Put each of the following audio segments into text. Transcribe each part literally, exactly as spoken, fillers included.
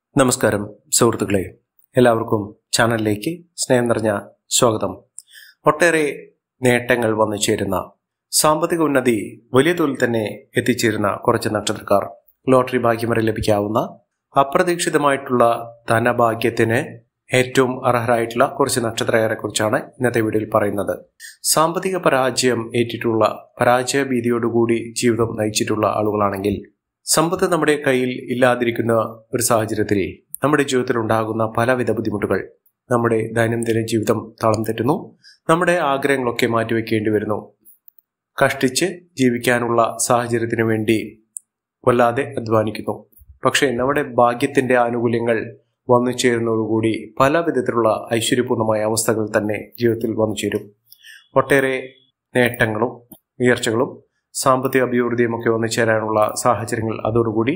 നമസ്കാരം സുഹൃത്തുക്കളെ, എല്ലാവർക്കും ചാനലിലേക്ക് സ്നേഹം നിറഞ്ഞ സ്വാഗതം. ഒട്ടേറെ നേട്ടങ്ങൾ വന്നു ചേരുന്ന, സാമ്പത്തിക ഉന്നതി വലിയ തോതിൽ തന്നെ എത്തിച്ചേരുന്ന കുറച്ച് നക്ഷത്രക്കാർ, ലോട്ടറി ഭാഗ്യം വരെ ലഭിക്കാവുന്ന അപ്രതീക്ഷിതമായിട്ടുള്ള ധനഭാഗ്യത്തിന് ഏറ്റവും അർഹരായിട്ടുള്ള കുറച്ച് നക്ഷത്രക്കാരെ കുറിച്ചാണ് ഇന്നത്തെ വീഡിയോയിൽ പറയുന്നത്. സാമ്പത്തിക പരാജയം ഏറ്റിട്ടുള്ള, പരാജയ ഭീതിയോടുകൂടി ജീവിതം നയിച്ചിട്ടുള്ള ആളുകളാണെങ്കിൽ, സമ്പത്ത് നമ്മുടെ കയ്യിൽ ഇല്ലാതിരിക്കുന്ന ഒരു സാഹചര്യത്തിൽ നമ്മുടെ ജീവിതത്തിൽ ഉണ്ടാകുന്ന പലവിധ ബുദ്ധിമുട്ടുകൾ, നമ്മുടെ ദൈനംദിന ജീവിതം താളം തെറ്റുന്നു, നമ്മുടെ ആഗ്രഹങ്ങളൊക്കെ മാറ്റിവെക്കേണ്ടി വരുന്നു, കഷ്ടിച്ച് ജീവിക്കാനുള്ള സാഹചര്യത്തിന് വേണ്ടി വല്ലാതെ അധ്വാനിക്കുന്നു. പക്ഷേ നമ്മുടെ ഭാഗ്യത്തിന്റെ ആനുകൂല്യങ്ങൾ വന്നു ചേരുന്നതോടുകൂടി പല വിധത്തിലുള്ള ഐശ്വര്യപൂർണമായ അവസ്ഥകൾ തന്നെ ജീവിതത്തിൽ വന്നു ചേരും. ഒട്ടേറെ നേട്ടങ്ങളും ഉയർച്ചകളും സാമ്പത്തിക അഭിവൃദ്ധിയും ഒക്കെ വന്നു ചേരാനുള്ള സാഹചര്യങ്ങൾ അതോടുകൂടി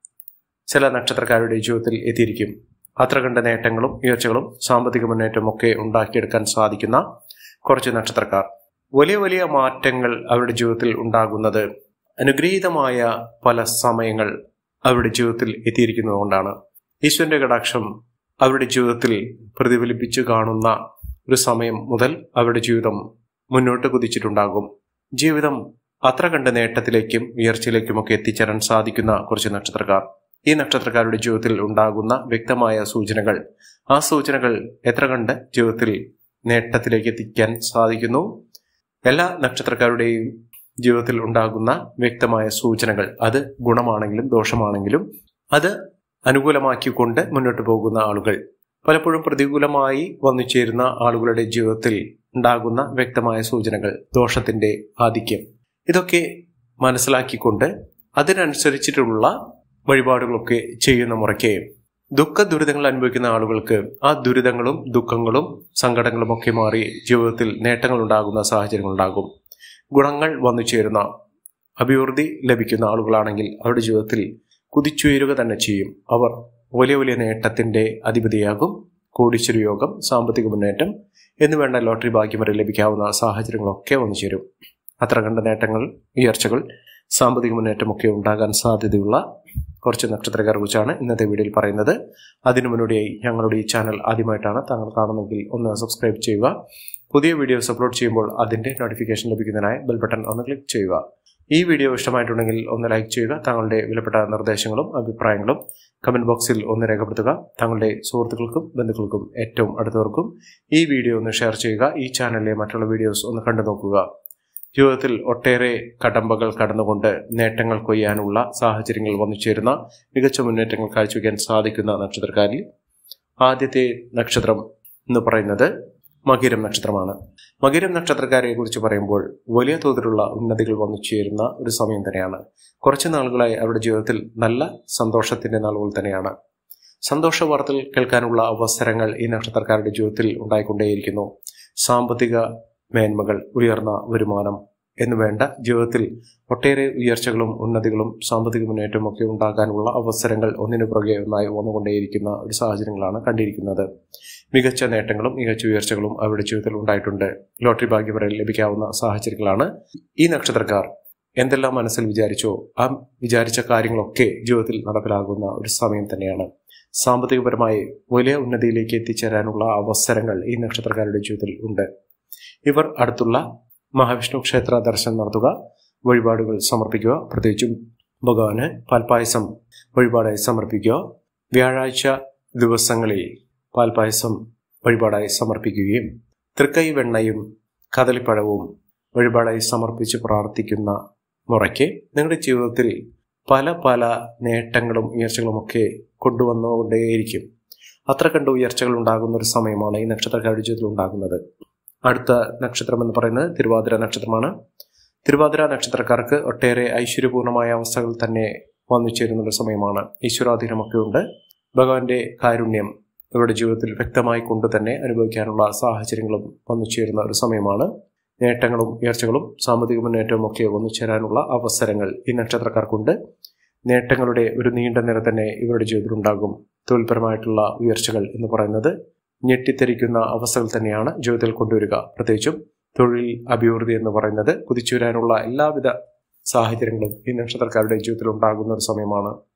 ചില നക്ഷത്രക്കാരുടെ ജീവിതത്തിൽ എത്തിയിരിക്കും. അത്ര കണ്ട നേട്ടങ്ങളും ഉയർച്ചകളും സാമ്പത്തിക മുന്നേറ്റവും ഒക്കെ ഉണ്ടാക്കിയെടുക്കാൻ സാധിക്കുന്ന കുറച്ച് നക്ഷത്രക്കാർ, വലിയ വലിയ മാറ്റങ്ങൾ അവരുടെ ജീവിതത്തിൽ ഉണ്ടാകുന്നത് അനുഗ്രഹീതമായ പല സമയങ്ങൾ അവരുടെ ജീവിതത്തിൽ എത്തിയിരിക്കുന്നതുകൊണ്ടാണ്. ഈശ്വരന്റെ കടാക്ഷം അവരുടെ ജീവിതത്തിൽ പ്രതിഫലിപ്പിച്ചു കാണുന്ന ഒരു സമയം മുതൽ അവരുടെ ജീവിതം മുന്നോട്ട് കുതിച്ചിട്ടുണ്ടാകും. ജീവിതം അത്ര കണ്ട നേട്ടത്തിലേക്കും ഉയർച്ചയിലേക്കുമൊക്കെ എത്തിച്ചേരാൻ സാധിക്കുന്ന കുറച്ച് നക്ഷത്രക്കാർ, ഈ നക്ഷത്രക്കാരുടെ ജീവിതത്തിൽ ഉണ്ടാകുന്ന വ്യക്തമായ സൂചനകൾ, ആ സൂചനകൾ എത്ര കണ്ട് ജീവിതത്തിൽ നേട്ടത്തിലേക്ക് എത്തിക്കാൻ സാധിക്കുന്നു. എല്ലാ നക്ഷത്രക്കാരുടെയും ജീവിതത്തിൽ ഉണ്ടാകുന്ന വ്യക്തമായ സൂചനകൾ, അത് ഗുണമാണെങ്കിലും ദോഷമാണെങ്കിലും അത് അനുകൂലമാക്കിക്കൊണ്ട് മുന്നോട്ട് പോകുന്ന ആളുകൾ, പലപ്പോഴും പ്രതികൂലമായി വന്നു ചേരുന്ന ആളുകളുടെ ജീവിതത്തിൽ ഉണ്ടാകുന്ന വ്യക്തമായ സൂചനകൾ, ദോഷത്തിന്റെ ആധിക്യം, ഇതൊക്കെ മനസ്സിലാക്കിക്കൊണ്ട് അതിനനുസരിച്ചിട്ടുള്ള വഴിപാടുകളൊക്കെ ചെയ്യുന്ന മുറയ്ക്ക് ദുഃഖ ദുരിതങ്ങൾ അനുഭവിക്കുന്ന ആളുകൾക്ക് ആ ദുരിതങ്ങളും ദുഃഖങ്ങളും സങ്കടങ്ങളും ഒക്കെ മാറി ജീവിതത്തിൽ നേട്ടങ്ങൾ ഉണ്ടാകുന്ന സാഹചര്യങ്ങൾ ഉണ്ടാകും. ഗുണങ്ങൾ വന്നു ചേരുന്ന, അഭിവൃദ്ധി ലഭിക്കുന്ന ആളുകളാണെങ്കിൽ അവരുടെ ജീവിതത്തിൽ കുതിച്ചുയരുക തന്നെ ചെയ്യും. അവർ വലിയ വലിയ നേട്ടത്തിന്റെ അധിപതിയാകും. കോടീശ്വര യോഗം, സാമ്പത്തിക മുന്നേറ്റം എന്നുവേണ്ട ലോട്ടറി ഭാഗ്യം വരെ ലഭിക്കാവുന്ന സാഹചര്യങ്ങളൊക്കെ വന്നു ചേരും. അത്ര കണ്ട നേട്ടങ്ങൾ, ഉയർച്ചകൾ, സാമ്പത്തിക മുന്നേറ്റമൊക്കെ ഉണ്ടാകാൻ സാധ്യതയുള്ള കുറച്ച് നക്ഷത്രക്കാരെ കുറിച്ചാണ് ഇന്നത്തെ വീഡിയോയിൽ പറയുന്നത്. അതിനു മുന്നോടിയായി ഞങ്ങളുടെ ഈ ചാനൽ ആദ്യമായിട്ടാണ് താങ്കൾ കാണുന്നതെങ്കിൽ ഒന്ന് സബ്സ്ക്രൈബ് ചെയ്യുക. പുതിയ വീഡിയോസ് അപ്ലോഡ് ചെയ്യുമ്പോൾ അതിന്റെ നോട്ടിഫിക്കേഷൻ ലഭിക്കുന്നതിനായി ബെൽ ബട്ടൺ ഒന്ന് ക്ലിക്ക് ചെയ്യുക. ഈ വീഡിയോ ഇഷ്ടമായിട്ടുണ്ടെങ്കിൽ ഒന്ന് ലൈക്ക് ചെയ്യുക. താങ്കളുടെ വിലപ്പെട്ട നിർദ്ദേശങ്ങളും അഭിപ്രായങ്ങളും കമന്റ് ബോക്സിൽ ഒന്ന് രേഖപ്പെടുത്തുക. താങ്കളുടെ സുഹൃത്തുക്കൾക്കും ബന്ധുക്കൾക്കും ഏറ്റവും അടുത്തവർക്കും ഈ വീഡിയോ ഒന്ന് ഷെയർ ചെയ്യുക. ഈ ചാനലിലെ മറ്റുള്ള വീഡിയോസ് ഒന്ന് കണ്ടു നോക്കുക. ജീവിതത്തിൽ ഒട്ടേറെ കടമ്പകൾ കടന്നുകൊണ്ട് നേട്ടങ്ങൾ കൊയ്യാനുള്ള സാഹചര്യങ്ങൾ വന്നു ചേരുന്ന, മികച്ച മുന്നേറ്റങ്ങൾ കാഴ്ചവെക്കാൻ സാധിക്കുന്ന നക്ഷത്രക്കാരിൽ ആദ്യത്തെ നക്ഷത്രം എന്ന് പറയുന്നത് മകരം നക്ഷത്രമാണ്. മകരം നക്ഷത്രക്കാരെ കുറിച്ച് പറയുമ്പോൾ വലിയ തോതിലുള്ള ഉന്നതികൾ വന്നു ചേരുന്ന ഒരു സമയം തന്നെയാണ്. കുറച്ച് നാളുകളായി അവരുടെ ജീവിതത്തിൽ നല്ല സന്തോഷത്തിന്റെ നാളുകൾ തന്നെയാണ്. സന്തോഷ വാർത്തകൾ കേൾക്കാനുള്ള അവസരങ്ങൾ ഈ നക്ഷത്രക്കാരുടെ ജീവിതത്തിൽ ഉണ്ടായിക്കൊണ്ടേയിരിക്കുന്നു. സാമ്പത്തിക മേന്മകൾ, ഉയർന്ന വരുമാനം എന്നുവേണ്ട ജീവിതത്തിൽ ഒട്ടേറെ ഉയർച്ചകളും ഉന്നതികളും സാമ്പത്തിക മുന്നേറ്റവും ഒക്കെ ഉണ്ടാകാനുള്ള അവസരങ്ങൾ ഒന്നിനു പുറകെ ഒന്നായി വന്നുകൊണ്ടേയിരിക്കുന്ന ഒരു സാഹചര്യങ്ങളാണ് കണ്ടിരിക്കുന്നത്. മികച്ച നേട്ടങ്ങളും മികച്ച ഉയർച്ചകളും അവരുടെ ജീവിതത്തിൽ ഉണ്ടായിട്ടുണ്ട്. ലോട്ടറി ഭാഗ്യം വരെ ലഭിക്കാവുന്ന സാഹചര്യങ്ങളാണ്. ഈ നക്ഷത്രക്കാർ എന്തെല്ലാം മനസ്സിൽ വിചാരിച്ചോ ആ വിചാരിച്ച കാര്യങ്ങളൊക്കെ ജീവിതത്തിൽ നടപ്പിലാകുന്ന ഒരു സമയം തന്നെയാണ്. സാമ്പത്തികപരമായി വലിയ ഉന്നതിയിലേക്ക് എത്തിച്ചേരാനുള്ള അവസരങ്ങൾ ഈ നക്ഷത്രക്കാരുടെ ജീവിതത്തിൽ ഉണ്ട്. ഇവർ അടുത്തുള്ള മഹാവിഷ്ണു ക്ഷേത്ര ദർശനം നടത്തുക, വഴിപാടുകൾ സമർപ്പിക്കുക. പ്രത്യേകിച്ചും ഭഗവാന് പാൽപായസം വഴിപാടായി സമർപ്പിക്കുക. വ്യാഴാഴ്ച ദിവസങ്ങളിൽ പാൽപായസം വഴിപാടായി സമർപ്പിക്കുകയും തൃക്കൈ വെണ്ണയും കദളിപ്പഴവും വഴിപാടായി സമർപ്പിച്ച് പ്രാർത്ഥിക്കുന്ന മുറയ്ക്ക് നിങ്ങളുടെ ജീവിതത്തിൽ പല പല നേട്ടങ്ങളും ഉയർച്ചകളും ഒക്കെ കൊണ്ടുവന്നുകൊണ്ടേയിരിക്കും. അത്ര കണ്ട് ഉയർച്ചകൾ ഉണ്ടാകുന്ന ഒരു സമയമാണ് ഈ നക്ഷത്രക്കാരുടെ ജീവിതത്തിൽ ഉണ്ടാകുന്നത്. അടുത്ത നക്ഷത്രം എന്ന് പറയുന്നത് തിരുവാതിര നക്ഷത്രമാണ്. തിരുവാതിര നക്ഷത്രക്കാർക്ക് ഒട്ടേറെ ഐശ്വര്യപൂർണമായ അവസ്ഥകൾ തന്നെ വന്നു ചേരുന്ന ഒരു സമയമാണ്. ഈശ്വരാധീനമൊക്കെ ഉണ്ട്. ഭഗവാന്റെ കാരുണ്യം ഇവരുടെ ജീവിതത്തിൽ വ്യക്തമായി കൊണ്ട് തന്നെ അനുഭവിക്കാനുള്ള സാഹചര്യങ്ങളും വന്നു ചേരുന്ന ഒരു സമയമാണ്. നേട്ടങ്ങളും ഉയർച്ചകളും സാമ്പത്തിക മുന്നേറ്റവും ഒക്കെ വന്നു ചേരാനുള്ള അവസരങ്ങൾ ഈ നക്ഷത്രക്കാർക്കുണ്ട്. നേട്ടങ്ങളുടെ ഒരു നീണ്ട നിര തന്നെ ഇവരുടെ ജീവിതത്തിൽ ഉണ്ടാകും. തൊഴിൽപരമായിട്ടുള്ള ഉയർച്ചകൾ എന്ന് പറയുന്നത് ഞെട്ടിത്തെരിക്കുന്ന അവസ്ഥകൾ തന്നെയാണ് ജീവിതത്തിൽ കൊണ്ടുവരിക. പ്രത്യേകിച്ചും തൊഴിൽ അഭിവൃദ്ധി എന്ന് പറയുന്നത് കുതിച്ചുവരാനുള്ള എല്ലാവിധ സാഹചര്യങ്ങളും ഈ നക്ഷത്രക്കാരുടെ ജീവിതത്തിൽ ഉണ്ടാകുന്ന ഒരു സമയമാണ്.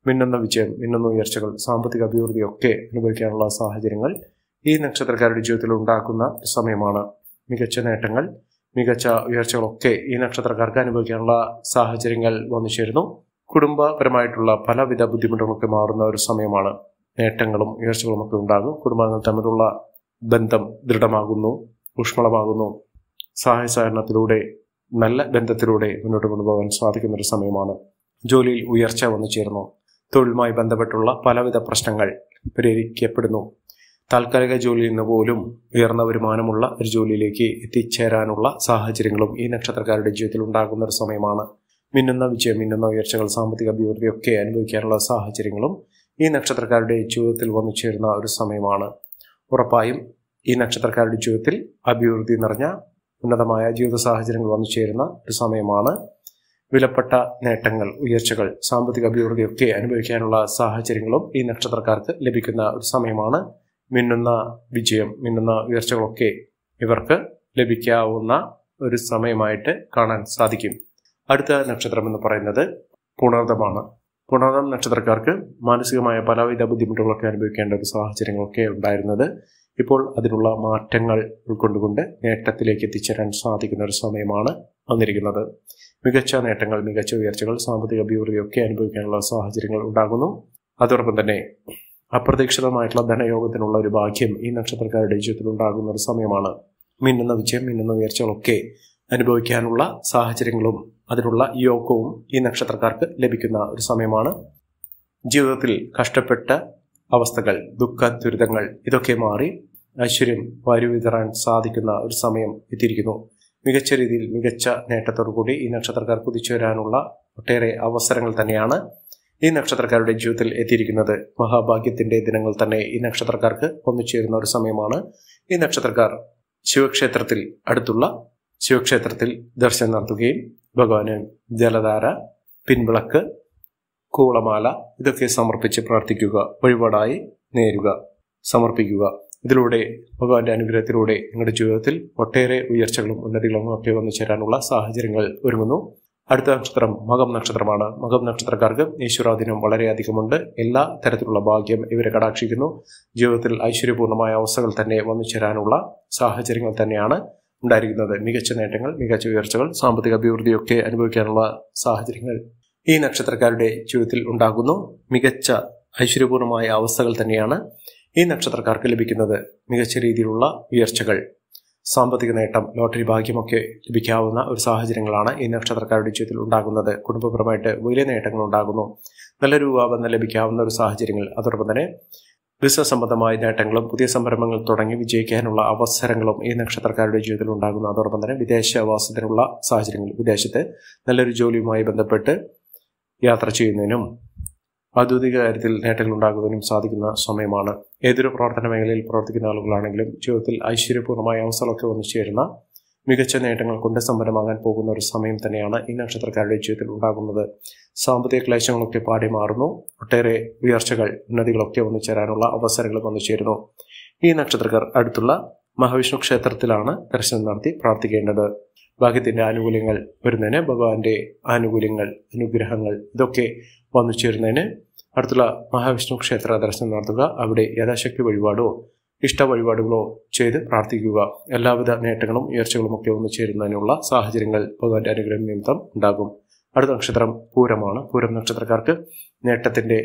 മിന്നുന്ന വിജയം, മിന്നുന്ന ഉയർച്ചകൾ, സാമ്പത്തിക അഭിവൃദ്ധിയൊക്കെ അനുഭവിക്കാനുള്ള സാഹചര്യങ്ങൾ ഈ നക്ഷത്രക്കാരുടെ ജീവിതത്തിൽ ഉണ്ടാക്കുന്ന സമയമാണ്. മികച്ച നേട്ടങ്ങൾ, മികച്ച ഉയർച്ചകളൊക്കെ ഈ നക്ഷത്രക്കാർക്ക് അനുഭവിക്കാനുള്ള സാഹചര്യങ്ങൾ വന്നു ചേരുന്നു. കുടുംബപരമായിട്ടുള്ള പലവിധ ബുദ്ധിമുട്ടുകളൊക്കെ മാറുന്ന ഒരു സമയമാണ്. നേട്ടങ്ങളും ഉയർച്ചകളും ഒക്കെ ഉണ്ടാകും. കുടുംബാംഗങ്ങൾ തമ്മിലുള്ള ബന്ധം ദൃഢമാകുന്നു, ഊഷ്മളമാകുന്നു. സഹായ സഹകരണത്തിലൂടെ, നല്ല ബന്ധത്തിലൂടെ മുന്നോട്ട് കൊണ്ടുപോകാൻ സാധിക്കുന്ന ഒരു സമയമാണ്. ജോലിയിൽ ഉയർച്ച വന്നു ചേർന്നു. തൊഴിലുമായി ബന്ധപ്പെട്ടുള്ള പലവിധ പ്രശ്നങ്ങൾ പരിഹരിക്കപ്പെടുന്നു. താൽക്കാലിക ജോലിയിൽ നിന്ന് പോലും ഉയർന്ന വരുമാനമുള്ള ഒരു ജോലിയിലേക്ക് എത്തിച്ചേരാനുള്ള സാഹചര്യങ്ങളും ഈ നക്ഷത്രക്കാരുടെ ജീവിതത്തിൽ ഉണ്ടാകുന്ന ഒരു സമയമാണ്. മിന്നുന്ന വിജയം, മിന്നുന്ന ഉയർച്ചകൾ, സാമ്പത്തിക അഭിവൃദ്ധിയൊക്കെ അനുഭവിക്കാനുള്ള സാഹചര്യങ്ങളും ഈ നക്ഷത്രക്കാരുടെ ജീവിതത്തിൽ വന്നു ചേരുന്ന ഒരു സമയമാണ്. ഉറപ്പായും ഈ നക്ഷത്രക്കാരുടെ ജീവിതത്തിൽ അഭിവൃദ്ധി നിറഞ്ഞ ഉന്നതമായ ജീവിത സാഹചര്യങ്ങൾ വന്നു ചേരുന്ന ഒരു സമയമാണ്. വിലപ്പെട്ട നേട്ടങ്ങൾ, ഉയർച്ചകൾ, സാമ്പത്തിക അഭിവൃദ്ധിയൊക്കെ അനുഭവിക്കാനുള്ള സാഹചര്യങ്ങളും ഈ നക്ഷത്രക്കാർക്ക് ലഭിക്കുന്ന ഒരു സമയമാണ്. മിന്നുന്ന വിജയം, മിന്നുന്ന ഉയർച്ചകളൊക്കെ ഇവർക്ക് ലഭിക്കാവുന്ന ഒരു സമയമായിട്ട് കാണാൻ സാധിക്കും. അടുത്ത നക്ഷത്രം എന്ന് പറയുന്നത് പുണർദമാണ്. പുണർദം നക്ഷത്രക്കാർക്ക് മാനസികമായ പലവിധ ബുദ്ധിമുട്ടുകളൊക്കെ അനുഭവിക്കേണ്ട ഒരു സാഹചര്യങ്ങളൊക്കെ ഉണ്ടായിരുന്നത് ഇപ്പോൾ അതിനുള്ള മാറ്റങ്ങൾ ഉൾക്കൊണ്ടുകൊണ്ട് നേട്ടത്തിലേക്ക് എത്തിച്ചേരാൻ സാധിക്കുന്ന ഒരു സമയമാണ് വന്നിരിക്കുന്നത്. മികച്ച നേട്ടങ്ങൾ, മികച്ച ഉയർച്ചകൾ, സാമ്പത്തിക അഭിവൃദ്ധിയൊക്കെ അനുഭവിക്കാനുള്ള സാഹചര്യങ്ങൾ ഉണ്ടാകുന്നു. അതോടൊപ്പം തന്നെ അപ്രതീക്ഷിതമായിട്ടുള്ള ധനയോഗത്തിനുള്ള ഒരു ഭാഗ്യം ഈ നക്ഷത്രക്കാരുടെ ജീവിതത്തിൽ ഉണ്ടാകുന്ന ഒരു സമയമാണ്. മിന്നുന്ന വിജയം, മിന്നുന്ന ഉയർച്ചകളൊക്കെ അനുഭവിക്കാനുള്ള സാഹചര്യങ്ങളും അതിനുള്ള യോഗവും ഈ നക്ഷത്രക്കാർക്ക് ലഭിക്കുന്ന ഒരു സമയമാണ്. ജീവിതത്തിൽ കഷ്ടപ്പെട്ട അവസ്ഥകൾ, ദുഃഖ ദുരിതങ്ങൾ ഇതൊക്കെ മാറി ഐശ്വര്യം വാരിവിതറാൻ സാധിക്കുന്ന ഒരു സമയം എത്തിയിരിക്കുന്നു. മികച്ച രീതിയിൽ മികച്ച നേട്ടത്തോടു കൂടി ഈ നക്ഷത്രക്കാർ കുതിച്ചുവരാനുള്ള ഒട്ടേറെ അവസരങ്ങൾ തന്നെയാണ് ഈ നക്ഷത്രക്കാരുടെ ജീവിതത്തിൽ എത്തിയിരിക്കുന്നത്. മഹാഭാഗ്യത്തിന്റെ ദിനങ്ങൾ തന്നെ ഈ നക്ഷത്രക്കാർക്ക് ഒന്നുചേരുന്ന ഒരു സമയമാണ്. ഈ നക്ഷത്രക്കാർ ശിവക്ഷേത്രത്തിൽ, അടുത്തുള്ള ശിവക്ഷേത്രത്തിൽ ദർശനം നടത്തുകയും ഭഗവാന് ജലധാര, പിൻവിളക്ക്, കൂളമാല ഇതൊക്കെ സമർപ്പിച്ച് പ്രാർത്ഥിക്കുക, വഴിപാടായി നേരുക, സമർപ്പിക്കുക. ഇതിലൂടെ ഭഗവാന്റെ അനുഗ്രഹത്തിലൂടെ നിങ്ങളുടെ ജീവിതത്തിൽ ഒട്ടേറെ ഉയർച്ചകളും ഉന്നതികളും ഒക്കെ വന്നു ചേരാനുള്ള സാഹചര്യങ്ങൾ ഒരുങ്ങുന്നു. അടുത്ത നക്ഷത്രം മകം നക്ഷത്രമാണ്. മകം നക്ഷത്രക്കാർക്ക് ഈശ്വരാധീനം വളരെയധികമുണ്ട്. എല്ലാ തരത്തിലുള്ള ഭാഗ്യം ഇവരെ കടാക്ഷിക്കുന്നു. ജീവിതത്തിൽ ഐശ്വര്യപൂർണമായ അവസ്ഥകൾ തന്നെ വന്നു ചേരാനുള്ള സാഹചര്യങ്ങൾ തന്നെയാണ് ഉണ്ടായിരിക്കുന്നത്. മികച്ച നേട്ടങ്ങൾ, മികച്ച ഉയർച്ചകൾ, സാമ്പത്തിക അഭിവൃദ്ധിയൊക്കെ അനുഭവിക്കാനുള്ള സാഹചര്യങ്ങൾ ഈ നക്ഷത്രക്കാരുടെ ജീവിതത്തിൽ ഉണ്ടാകുന്നു. മികച്ച ഐശ്വര്യപൂർണമായ അവസ്ഥകൾ തന്നെയാണ് ഈ നക്ഷത്രക്കാർക്ക് ലഭിക്കുന്നത്. മികച്ച രീതിയിലുള്ള ഉയർച്ചകൾ, സാമ്പത്തിക നേട്ടം, ലോട്ടറി ഭാഗ്യമൊക്കെ ലഭിക്കാവുന്ന ഒരു സാഹചര്യങ്ങളാണ് ഈ നക്ഷത്രക്കാരുടെ ജീവിതത്തിൽ ഉണ്ടാകുന്നത്. കുടുംബപരമായിട്ട് വലിയ നേട്ടങ്ങൾ ഉണ്ടാകുന്നു. നല്ല രൂപബന്ധം ലഭിക്കാവുന്ന ഒരു സാഹചര്യങ്ങൾ, അതോടൊപ്പം തന്നെ ബിസിനസ് സംബന്ധമായ നേട്ടങ്ങളും പുതിയ സംരംഭങ്ങൾ തുടങ്ങി വിജയിക്കാനുള്ള അവസരങ്ങളും ഈ നക്ഷത്രക്കാരുടെ ജീവിതത്തിൽ ഉണ്ടാകുന്നു. അതോടൊപ്പം തന്നെ വിദേശവാസത്തിനുള്ള സാഹചര്യങ്ങൾ, വിദേശത്ത് നല്ലൊരു ജോലിയുമായി ബന്ധപ്പെട്ട് യാത്ര ചെയ്യുന്നതിനും ഔദ്യോഗിക കാര്യത്തിൽ നേട്ടങ്ങൾ ഉണ്ടാകുന്നതിനും സാധിക്കുന്ന സമയമാണ്. ഏതൊരു പ്രവർത്തന മേഖലയിൽ പ്രവർത്തിക്കുന്ന ആളുകളാണെങ്കിലും ജീവിതത്തിൽ ഐശ്വര്യപൂർണമായ അവസ്ഥകളൊക്കെ വന്നു ചേരുന്ന മികച്ച നേട്ടങ്ങൾ കൊണ്ട് സമ്പന്നമാകാൻ പോകുന്ന ഒരു സമയം തന്നെയാണ് ഈ നക്ഷത്രക്കാരുടെ ജീവിതത്തിൽ ഉണ്ടാകുന്നത്. സാമ്പത്തിക ക്ലേശങ്ങളൊക്കെ പാടി മാറുന്നു. ഒട്ടേറെ ഉയർച്ചകൾ, ഉന്നതികളൊക്കെ വന്നു ചേരാനുള്ള അവസരങ്ങൾ വന്നു ചേരുന്നു. ഈ നക്ഷത്രക്കാർ അടുത്തുള്ള മഹാവിഷ്ണു ക്ഷേത്രത്തിലാണ് ദർശനം നടത്തി പ്രാർത്ഥിക്കേണ്ടത്. ഭാഗ്യത്തിന്റെ ആനുകൂല്യങ്ങൾ വരുന്നതിന്, ഭഗവാന്റെ ആനുകൂല്യങ്ങൾ, അനുഗ്രഹങ്ങൾ ഇതൊക്കെ വന്നു ചേരുന്നതിന് അടുത്തുള്ള മഹാവിഷ്ണു ക്ഷേത്ര ദർശനം നടത്തുക. അവിടെ യഥാശക്തി വഴിപാടോ ഇഷ്ട വഴിപാടുകളോ ചെയ്ത് പ്രാർത്ഥിക്കുക. എല്ലാവിധ നേട്ടങ്ങളും ഉയർച്ചകളും ഒക്കെ വന്നു ചേരുന്നതിനുള്ള സാഹചര്യങ്ങൾ ഭഗവാന്റെ അനുഗ്രഹം നിമിത്തം ഉണ്ടാകും. അടുത്ത നക്ഷത്രം പൂരമാണ്. പൂരം നക്ഷത്രക്കാർക്ക് നേട്ടത്തിന്റെ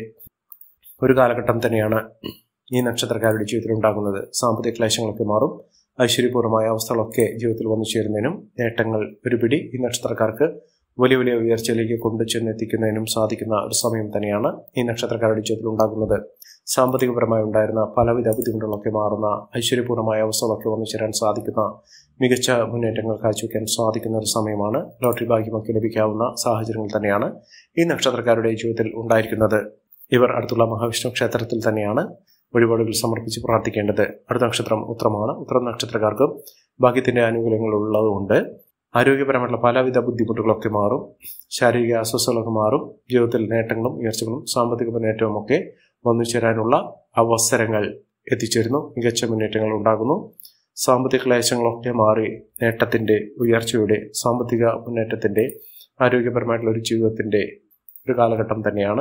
ഒരു കാലഘട്ടം തന്നെയാണ് ഈ നക്ഷത്രക്കാരുടെ ജീവിതത്തിൽ ഉണ്ടാകുന്നത്. സാമ്പത്തിക ക്ലേശങ്ങളൊക്കെ മാറും. ഐശ്വര്യപൂർണമായ അവസ്ഥകളൊക്കെ ജീവിതത്തിൽ വന്നു ചേരുന്നതിനും നേട്ടങ്ങൾ ഒരുപിടി ഈ നക്ഷത്രക്കാർക്ക് വലിയ വലിയ ഉയർച്ചയിലേക്ക് കൊണ്ടു ചെന്നെത്തിക്കുന്നതിനും സാധിക്കുന്ന ഒരു സമയം തന്നെയാണ് ഈ നക്ഷത്രക്കാരുടെ ജീവിതത്തിൽ ഉണ്ടാകുന്നത്. സാമ്പത്തികപരമായി ഉണ്ടായിരുന്ന പലവിധ ബുദ്ധിമുട്ടുകളൊക്കെ മാറുന്ന, ഐശ്വര്യപൂർണമായ അവസ്ഥകളൊക്കെ വന്നു ചേരാൻ സാധിക്കുന്ന, മികച്ച മുന്നേറ്റങ്ങൾ കാഴ്ചവെക്കാൻ സാധിക്കുന്ന ഒരു സമയമാണ്. ലോട്ടറി ഭാഗ്യമൊക്കെ ലഭിക്കാവുന്ന സാഹചര്യങ്ങൾ തന്നെയാണ് ഈ നക്ഷത്രക്കാരുടെ ജീവിതത്തിൽ ഉണ്ടായിരിക്കുന്നത്. ഇവർ അടുത്തുള്ള മഹാവിഷ്ണു ക്ഷേത്രത്തിൽ തന്നെയാണ് വഴിപാടുകൾ സമർപ്പിച്ച് പ്രാർത്ഥിക്കേണ്ടത്. അടുത്ത നക്ഷത്രം ഉത്രമാണ്. ഉത്രം നക്ഷത്രക്കാർക്ക് ഭാഗ്യത്തിന്റെ ആനുകൂല്യങ്ങൾ ഉള്ളതുകൊണ്ട് ആരോഗ്യപരമായിട്ടുള്ള പലവിധ ബുദ്ധിമുട്ടുകളൊക്കെ മാറും. ശാരീരിക അസ്വസ്ഥതകളൊക്കെ മാറും. ജീവിതത്തിൽ നേട്ടങ്ങളും ഉയർച്ചകളും സാമ്പത്തിക മുന്നേറ്റവും ഒക്കെ വന്നു ചേരാനുള്ള അവസരങ്ങൾ എത്തിച്ചേരുന്നു. മികച്ച മുന്നേറ്റങ്ങൾ ഉണ്ടാകുന്നു. സാമ്പത്തിക ക്ലേശങ്ങളൊക്കെ മാറി നേട്ടത്തിന്റെ, ഉയർച്ചയുടെ, സാമ്പത്തിക മുന്നേറ്റത്തിന്റെ, ആരോഗ്യപരമായിട്ടുള്ള ഒരു ജീവിതത്തിന്റെ ഒരു കാലഘട്ടം തന്നെയാണ്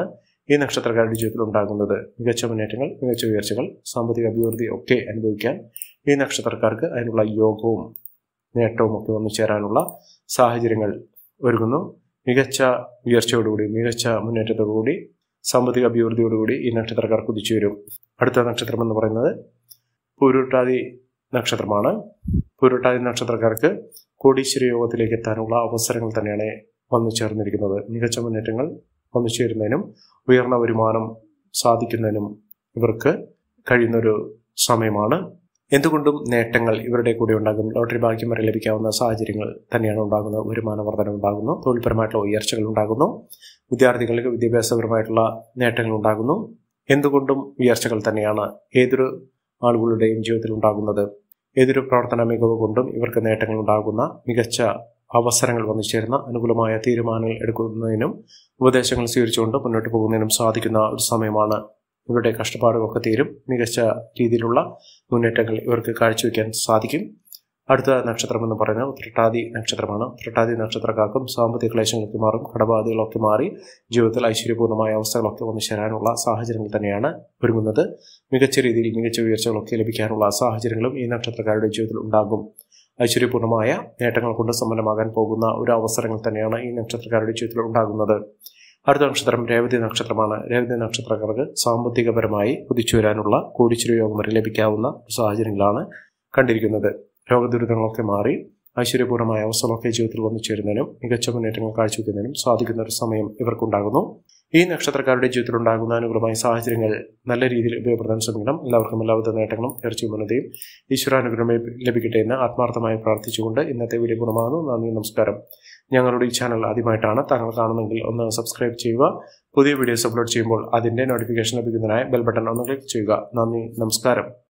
ഈ നക്ഷത്രക്കാരുടെ ജീവിതത്തിൽ ഉണ്ടാകുന്നത് മികച്ച മുന്നേറ്റങ്ങൾ, മികച്ച ഉയർച്ചകൾ, സാമ്പത്തിക അഭിവൃദ്ധി ഒക്കെ അനുഭവിക്കാൻ ഈ നക്ഷത്രക്കാർക്ക് അതിനുള്ള യോഗവും നേട്ടവും ഒക്കെ വന്നു ചേരാനുള്ള സാഹചര്യങ്ങൾ ഒരുങ്ങുന്നു. മികച്ച ഉയർച്ചയോടുകൂടി, മികച്ച മുന്നേറ്റത്തോടുകൂടി, സാമ്പത്തിക അഭിവൃദ്ധിയോടുകൂടി ഈ നക്ഷത്രക്കാർ കുതിച്ചു വരും. അടുത്ത നക്ഷത്രം എന്ന് പറയുന്നത് പൂരുരുട്ടാതി നക്ഷത്രമാണ്. പൂരുരുട്ടാതി നക്ഷത്രക്കാർക്ക് കോടീശ്വര യോഗത്തിലേക്ക് എത്താനുള്ള അവസരങ്ങൾ തന്നെയാണ് വന്നു ചേർന്നിരിക്കുന്നത്. മികച്ച മുന്നേറ്റങ്ങൾ വന്നു ചേരുന്നതിനും ഉയർന്ന വരുമാനം സാധിക്കുന്നതിനും ഇവർക്ക് കഴിയുന്നൊരു സമയമാണ്. എന്തുകൊണ്ടും നേട്ടങ്ങൾ ഇവരുടെ കൂടെ ഉണ്ടാകും. ലോട്ടറി ഭാഗ്യം വരെ ലഭിക്കാവുന്ന സാഹചര്യങ്ങൾ തന്നെയാണ് ഉണ്ടാകുന്നത്. വരുമാന വർധന ഉണ്ടാകുന്നു, തൊഴിൽപരമായിട്ടുള്ള ഉയർച്ചകൾ ഉണ്ടാകുന്നു, വിദ്യാർത്ഥികൾക്ക് വിദ്യാഭ്യാസപരമായിട്ടുള്ള നേട്ടങ്ങൾ ഉണ്ടാകുന്നു. എന്തുകൊണ്ടും ഉയർച്ചകൾ തന്നെയാണ് ഏതൊരു ആളുകളുടെയും ജീവിതത്തിൽ ഉണ്ടാകുന്നത്. ഏതൊരു പ്രവർത്തന മികവ് കൊണ്ടും ഇവർക്ക് നേട്ടങ്ങൾ ഉണ്ടാകുന്ന, മികച്ച അവസരങ്ങൾ വന്നു ചേരുന്ന, അനുകൂലമായ തീരുമാനങ്ങൾ എടുക്കുന്നതിനും ഉപദേശങ്ങൾ സ്വീകരിച്ചുകൊണ്ട് മുന്നോട്ട് പോകുന്നതിനും സാധിക്കുന്ന ഒരു സമയമാണ്. ഇവരുടെ കഷ്ടപ്പാടുകളൊക്കെ തീരും. മികച്ച രീതിയിലുള്ള മുന്നേറ്റങ്ങൾ ഇവർക്ക് കാഴ്ചവെക്കാൻ സാധിക്കും. അടുത്ത നക്ഷത്രം എന്ന് പറയുന്നത് ഉത്രട്ടാതി നക്ഷത്രമാണ്. ഉത്രട്ടാതി നക്ഷത്രക്കാർക്കും സാമ്പത്തിക ക്ലേശങ്ങളൊക്കെ മാറും, കടബാധകളൊക്കെ മാറി ജീവിതത്തിൽ ഐശ്വര്യപൂർണ്ണമായ അവസ്ഥകളൊക്കെ വന്നു ചേരാനുള്ള സാഹചര്യങ്ങൾ തന്നെയാണ് ഒരുങ്ങുന്നത്. മികച്ച രീതിയിൽ മികച്ച ഉയർച്ചകളൊക്കെ ലഭിക്കാനുള്ള സാഹചര്യങ്ങളും ഈ നക്ഷത്രക്കാരുടെ ജീവിതത്തിൽ ഉണ്ടാകും. ഐശ്വര്യപൂർണ്ണമായ നേട്ടങ്ങൾ കൊണ്ട് സമ്പന്നമാകാൻ പോകുന്ന ഒരു അവസരങ്ങൾ തന്നെയാണ് ഈ നക്ഷത്രക്കാരുടെ ജീവിതത്തിൽ ഉണ്ടാകുന്നത്. അടുത്ത നക്ഷത്രം രേവതി നക്ഷത്രമാണ്. രേവതി നക്ഷത്രക്കാർക്ക് സാമ്പത്തികപരമായി കുതിച്ചു വരാനുള്ള കോടീശ്വര യോഗം വരെ ലഭിക്കാവുന്ന സാഹചര്യങ്ങളാണ് കണ്ടിരിക്കുന്നത്. രോഗദുരിതങ്ങളൊക്കെ മാറി ഐശ്വര്യപൂർണ്ണമായ അവസ്ഥകളൊക്കെ ജീവിതത്തിൽ വന്നു ചേരുന്നതിനും മികച്ച മുന്നേറ്റങ്ങൾ കാഴ്ചവെക്കുന്നതിനും സാധിക്കുന്ന ഒരു സമയം ഇവർക്കുണ്ടാകുന്നു. ഈ നക്ഷത്രക്കാരുടെ ജീവിതത്തിൽ ഉണ്ടാകുന്ന അനുകൂലമായ സാഹചര്യങ്ങൾ നല്ല രീതിയിൽ ഉപയോഗപ്പെടുത്താൻ ശ്രമിക്കണം. എല്ലാവർക്കും എല്ലാവിധ നേട്ടങ്ങളും ഉയർച്ചയും ഉന്നതിയും ഈശ്വരാനുഗ്രഹം ലഭിക്കട്ടെ എന്ന് ആത്മാർത്ഥമായി പ്രാർത്ഥിച്ചുകൊണ്ട് ഇന്നത്തെ വീഡിയോ പൂർണ്ണമാകുന്നു. നന്ദി, നമസ്കാരം. ഞങ്ങളുടെ ഈ ചാനൽ ആദ്യമായിട്ടാണ് താങ്കൾ കാണുന്നെങ്കിൽ ഒന്ന് സബ്സ്ക്രൈബ് ചെയ്യുക. പുതിയ വീഡിയോസ് അപ്ലോഡ് ചെയ്യുമ്പോൾ അതിൻ്റെ നോട്ടിഫിക്കേഷൻ ലഭിക്കുന്നതിനായി ബെൽ ബട്ടൺ ഒന്ന് ക്ലിക്ക് ചെയ്യുക. നന്ദി, നമസ്കാരം.